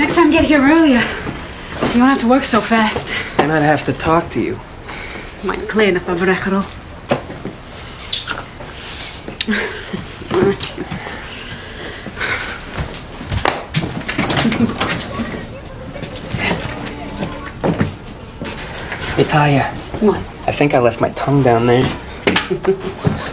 Next time get here earlier. You don't have to work so fast. And I'd have to talk to you. Might clean if I brechero. Hey, Taya. What? I think I left my tongue down there.